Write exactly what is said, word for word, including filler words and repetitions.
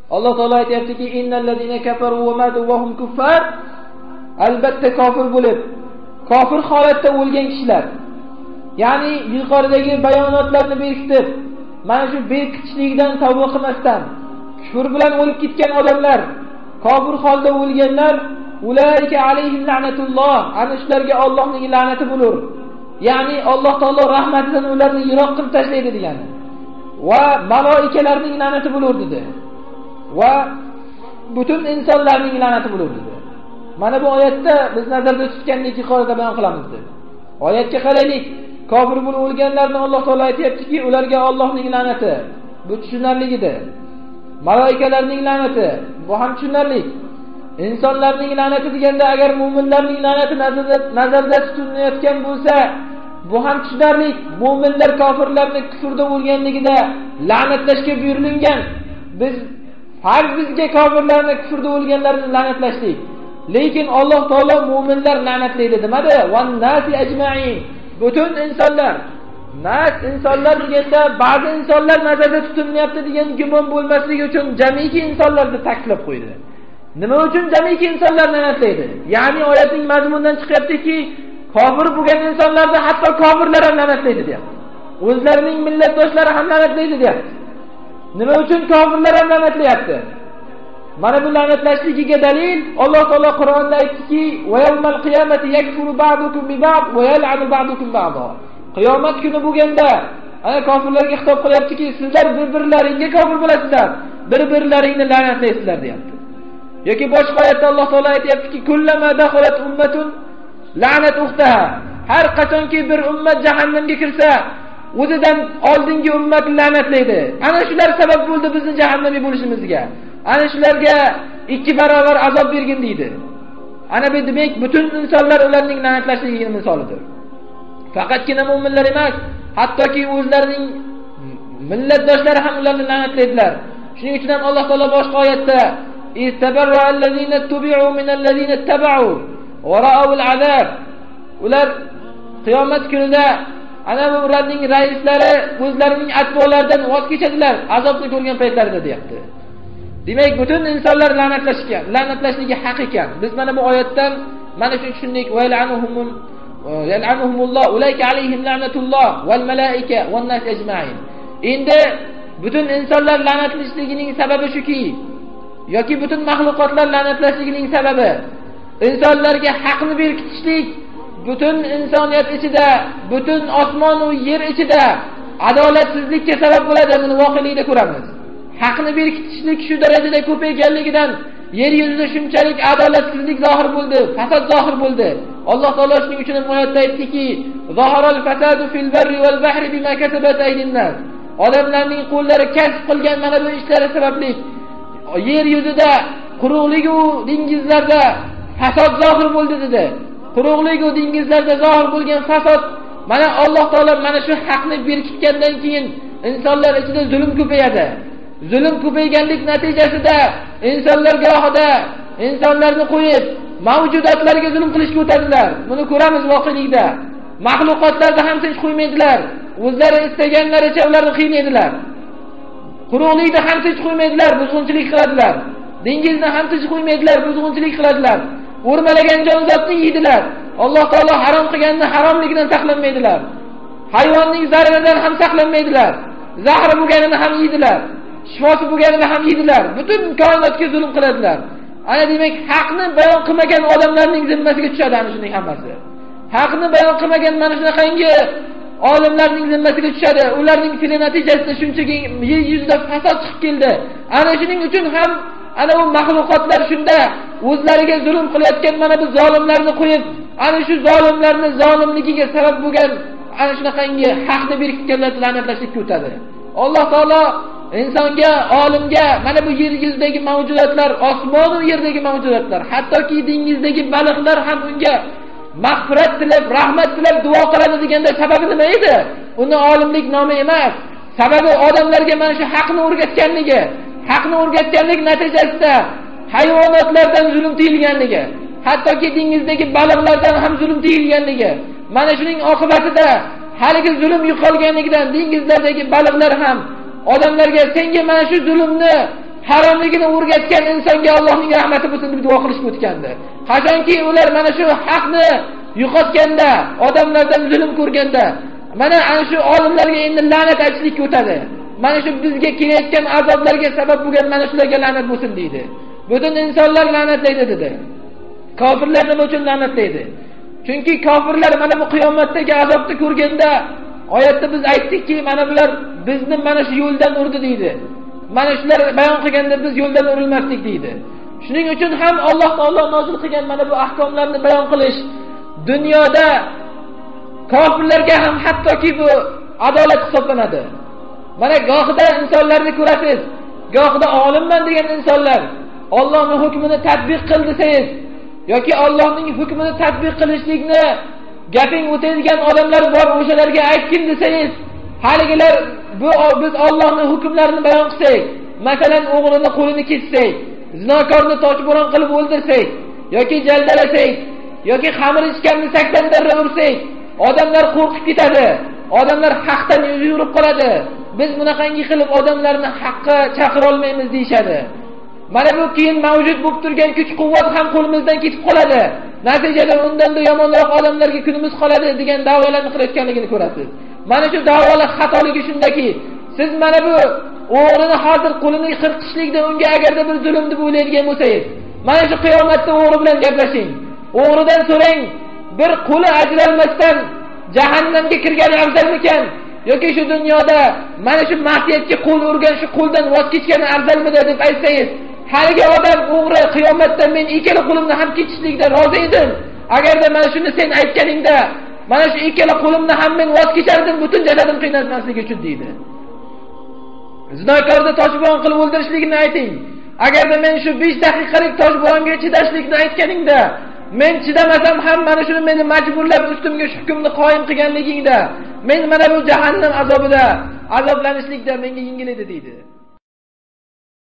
Alloh taolo aytayaptiki, innal ladina kafaru wa matu wa hum kuffar, albatta kofir bo'lib, kofir holatda o'lgan kishilar. Ya'ni yuqoridagi bayonotlarni berkitib, mana shu berkitishlikdan tavba qilmasdan kufr bilan o'lib ketgan odamlar, kofir holda o'lganlar, ulayka alayhim la'natulloh, ana shularga Allohning la'nati bo'lur. Ya'ni Alloh taolo rahmatidan ularni yiroq qilib tashlaydi degani. Va malaikalarning la'nati bo'lur dedi. Va butun insonlarning la'nati bo'lur dedi. Mana bu oyatda biz nazarda tutganlik yuqorida bayon qilamiz dedi. Oyatga qaraylik. Kofir bo'lib o'lganlarni Alloh taolo aytayaptiki, ularga Allohning la'nati. Bu tushunarli edi. Malaikalarning la'nati, bu ham tushunarli. Insonlarning la'nati deganda agar mu'minlarning la'nati nazarda nazarda tutilayotgan bo'lsa, bu ham tushunarli. Mu'minlar kofirlarni kufrda o'lganligida la'natlashga buyurilgan. Biz farz bizga kofirlarni kufrda o'lganlarni la'natlashlik. Lekin Alloh taolo mu'minlar la'natlaydi demadi. Wan nasi ajma'in. Butun insonlar. Nas insonlar deganda ba'zi insonlar nazarda tutilyapti degan gumon bo'lmasligi uchun jamiki insonlarni taklif qo'ydi. Nima uchun jamiki insonlar la'natlaydi? Ya'ni oyatning mazmunidan chiqyaptiki, kofir bo'lgan insonlarni hatto kofirlar ham la'natlaydi deyapti. O'zlarining millatdoshlari ham la'natlaydi deyapti. Nima uchun kofirlar ham la'natlayapti? Mana bu la'natlashligiga dalil Alloh taolo Qur'onda aytdiki, "Va yawmal qiyamati yakfuru ba'dukum bi ba'd va yal'anu ba'dukum ba'da." Qiyomat kuni bo'lganda, ana kofirlarga xitob qilyaptiki, sizlar bir-birlaringga kofir bo'lasizlar, bir-birlaringni la'natlaysizlar deyapti. Yoki boshqa oyatda Alloh taolo aytayaptiki, "Kullama dakhalat ummatun la'nat ukhtaha." Har qachonki bir ummat jahannamga kirsa, o'zidan oldingi ummat la'natlaydi. Ana shular sabab bo'ldi bizning jahannamiy bo'lishimizga. Ana shularga ikki barobar azob bergin deydi. Ana bu demak butun insonlar ularning la'natlashligining misolidir. Faqatgina mu'minlar emas, hattoki o'zlarining millatdoshlari ham ularni la'natlaydilar. Shuning uchun ham Alloh taolo boshqa oyatda istabarra allazina tubi'u min allazina ittaba'u wa ra'u al'azab. Ular qiyomat kunida ana bu ularning raislari o'zlarining atbolaridan voz kechadilar, azobni ko'rgan paytlarida deyapti. Demak, butun insonlar la'natlashgan, la'natlashligi haq ekan. Biz mana bu oyatdan mana shu tushundik. Va yal'anuhum yal'anuhumulloh ulayka alayhim la'natulloh val malaika wan nas ajma'in. Endi butun insonlar la'natlashligining sababi shuki, yoki butun mahluqotlar la'natlashligining sababi insonlarga haqni berkitishlik, butun insoniyat ichida, butun osmon va yer ichida adolatsizlikka sabab bo'ladi. Buni voqelikda ko'ramiz. Haqni berkitishlik shu darajada ko'payganligidan yer yuzida shunchalik adolatsizlik zohir bo'ldi, fasod zohir bo'ldi. Alloh taolo shuning uchun oyatda aytdiki, "Zoharal fasadu fil barri wal bahri bima kasabat aydin nas." Odamlarning qo'llari kasb qilgan mana bu ishlari sababli yer yuzida, quruqlik va dengizlarda fasod zohir bo'ldi dedi. Quruqlik va dengizlarda zohir bo'lgan fasod, mana Alloh taolo mana shu haqni berkitgandan keyin insonlar ichida zulm ko'payadi. Zulm ko'payganlik natijasida insonlar gohida insonlarni qo'yib mavjudotlarga zulm qilishga o'tadilar. Buni ko'ramiz voqelikda. Mahluqotlarni ham tinch qo'ymaydilar. O'zlari istaganlaricha ularni qiynaydilar. Quruqlikni ham tinch qo'ymaydilar, buzg'unchilik qiladilar. Dengizni ham tinch qo'ymaydilar, buzg'unchilik qiladilar. O'rmalagan jonzotni yeydilar. Alloh taolo harom qilganni haromligidan saqlanmaydilar. Hayvonning zararidan ham saqlanmaydilar. Zahri bo'lganini ham yeydilar. Shifosi bo'lganini ham yeydilar. Butun koinotga zulm qiladilar. Ana demak, haqni bayon qilmagan odamlarning zimmasiga tushadi ana shuning hammasi. Haqni bayon qilmagan mana shunaqangi olimlarning zimmasiga tushadi. Ularning fe'li natijasida shunchaki yer yuzida fasod chiqib keldi. Ana shuning uchun ham ana u mahluqotlar shunda o'zlariga zulm qilayotgan mana bu zolimlarni qo'yib, ana shu zolimlarni zolimligiga sabab bo'lgan ana shunaqangi haqni berkitganlarni la'natlashlikka o'tadi. Alloh taolo insonga, olimga mana bu yer yuzidagi mavjudotlar, osmon va yerdagi mavjudotlar, hattoki dengizdagi baliqlar ham unga mag'firat tilab, rahmat tilab duo qiladi deganda sababi nima edi? Uni olimlik nomi emas. Sababi odamlarga mana shu haqni o'rgatganligi, haqni o'rgatganlik natijasida hayvonotlardan zulm tiyilganligi, hattoki dengizdagi baliqlardan ham zulm tiyilganligi. Mana shuning oqibatida haligi zulm yo'qolganligidan dengizlardagi baliqlar ham odamlarga senga mana shu zulmni haromligini o'rgatgan insonga Allohning rahmati bo'lsin deb duo qilishib o'tgandi. Qachonki ular mana shu haqni yo'qotganda, odamlardan zulm ko'rganda, mana ana shu olimlarga endi la'nat aytishlikka o'tadi. Mana shu bizga kelayotgan azoblarga sabab bo'lgan mana shularga la'nat bo'lsin deydi. Butun insonlar la'natlaydi dedi. Kofirlar nima uchun la'natlaydi? Chunki kofirlar mana bu qiyomatdagi azobni ko'rganda, oyatda biz aytdikki, mana bular bizni mana shu yo'ldan urdi deydi. Mana shular bayon qilganda biz yo'ldan urilmasdik deydi. Shuning uchun ham Alloh taolo nozil qilgan mana bu ahkomlarni bayon qilish dunyoda kofirlarga ham hattoki bu adolat hisoblanadi. Mana gohida insonlarni ko'rasiz, gohida olimman degan insonlar Allohning hukmini tatbiq qil desangiz yoki Allohning hukmini tatbiq qilishlikni gaping o'taydigan odamlar bor, o'shalarga aytgin desangiz, haligilar bu biz Allohning hukmlarini bayon qilsak, masalan o'g'rini qo'lini kessak, zinokorni toshbo'ron qilib o'ldirsak yoki jaldalasak yoki xamir ichganni sakson darra ursak, odamlar qo'rqib ketadi. Odamlar haqdan yuz yurib qoladi. Biz bunaqangi qilib odamlarni haqqa chaqira olmaymiz deyshadi. Mana bu keyin mavjud bo'lib turgan kuch-quvvat ham qo'limizdan ketib qoladi. Natijada undan da yomonroq odamlarga kunimiz qoladi degan da'volarni qilayotganligini ko'rasiz. Mana shu da'volar xatoligi shundaki, siz mana bu o'g'rini hozir qo'lini qirqishlikda unga agarda bir zulm deb o'ylaydigan bo'lsangiz, mana shu qiyomatda o'g'ri bilan gaplashing. O'g'ridan so'rang, bir qo'li ajralmasdan jahannamga kirgani afzalmikan yoki shu dunyoda mana shu ma'siyatga qo'l urgan shu qo'ldan voz kechgani afzalmidi deb aytsangiz, haligi odam o'g'ri qiyomatda men ikkala qo'limni ham ketishlikda rozi edim. Agarda mana shuni sen aytganingda, mana shu ikkala qo'limni ham men voz kechardim butun jasadim qiynalmasligi uchun deydi. Zinokorni toshbo'ron qilib o'ldirishligini ayting. Agarda men shu besh daqiqalik toshbo'ronga chidashlikni aytganingda, men chidamasam ham mana shuni meni majburlab ustimga shu hukmni qoyim qilganligingda, men mana bu jahannam azobida azoblanishlikda menga yengil edi deydi.